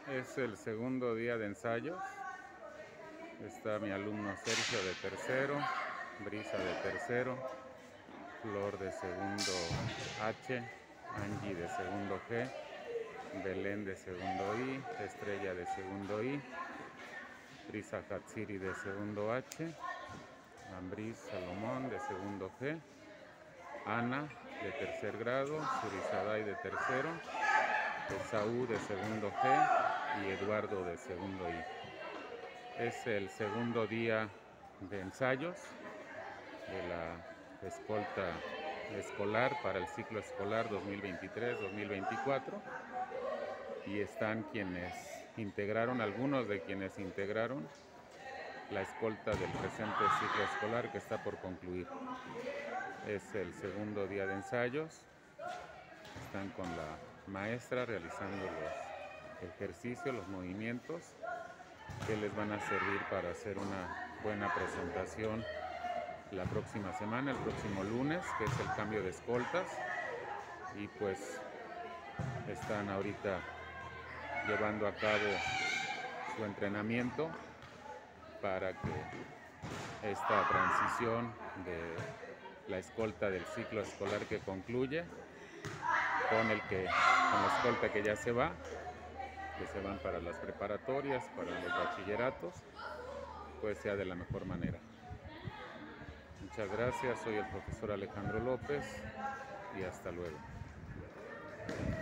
Es el segundo día de ensayos. Está mi alumno Sergio de tercero, Brisa de tercero, Flor de segundo H, Angie de segundo G, Belén de segundo I, Estrella de segundo I, Brisa Hatsiri de segundo H, Ambris Salomón de segundo G, Ana de tercer grado, Surizadai de tercero, Esaú de segundo G y Eduardo de segundo I. Es el segundo día de ensayos de la escolta escolar para el ciclo escolar 2023-2024 y están algunos de quienes integraron la escolta del presente ciclo escolar que está por concluir. Es el segundo día de ensayos. Están con la maestra realizando los ejercicios, los movimientos que les van a servir para hacer una buena presentación la próxima semana, el próximo lunes, que es el cambio de escoltas. Y pues están ahorita llevando a cabo su entrenamiento para que esta transición de la escolta del ciclo escolar que concluye con la escolta que ya se va, que se van para las preparatorias, para los bachilleratos, pues sea de la mejor manera. Muchas gracias, soy el profesor Alejandro López y hasta luego.